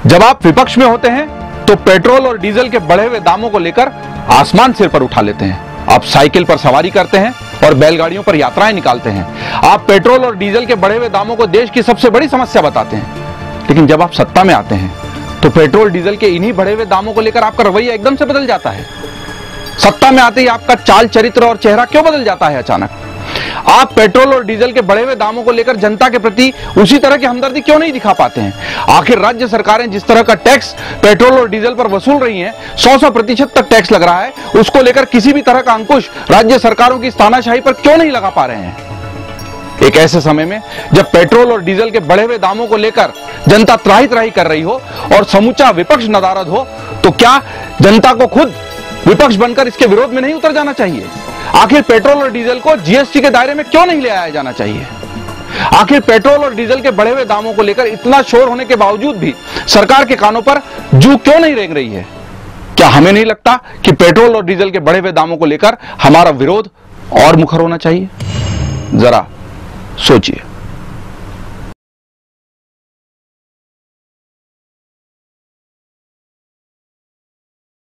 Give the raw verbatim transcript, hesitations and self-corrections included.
जब आप विपक्ष में होते हैं तो पेट्रोल और डीजल के बढ़े हुए दामों को लेकर आसमान सिर पर उठा लेते हैं। आप साइकिल पर सवारी करते हैं और बैलगाड़ियों पर यात्राएं निकालते हैं। आप पेट्रोल और डीजल के बढ़े हुए दामों को देश की सबसे बड़ी समस्या बताते हैं। लेकिन जब आप सत्ता में आते हैं तो पेट्रोल डीजल के इन्हीं बढ़े हुए दामों को लेकर आपका रवैया एकदम से बदल जाता है। सत्ता में आते ही आपका चाल चरित्र और चेहरा क्यों बदल जाता है अचानक? आप पेट्रोल और डीजल के बढ़े हुए दामों को लेकर जनता के प्रति उसी तरह की हमदर्दी क्यों नहीं दिखा पाते हैं? आखिर राज्य सरकारें जिस तरह का टैक्स पेट्रोल और डीजल पर वसूल रही हैं, सौ सौ प्रतिशत तक टैक्स लग रहा है, उसको लेकर किसी भी तरह का अंकुश राज्य सरकारों की तानाशाही पर क्यों नहीं लगा पा रहे हैं? एक ऐसे समय में जब पेट्रोल और डीजल के बढ़े हुए दामों को लेकर जनता त्राही त्राही कर रही हो और समूचा विपक्ष नदारद हो, तो क्या जनता को खुद विपक्ष बनकर इसके विरोध में नहीं उतर जाना चाहिए? आखिर पेट्रोल और डीजल को जीएसटी के दायरे में क्यों नहीं ले आया जाना चाहिए? आखिर पेट्रोल और डीजल के बढ़े हुए दामों को लेकर इतना शोर होने के बावजूद भी सरकार के कानों पर जू क्यों नहीं रेंग रही है? क्या हमें नहीं लगता कि पेट्रोल और डीजल के बढ़े हुए दामों को लेकर हमारा विरोध और मुखर होना चाहिए? जरा सोचिए।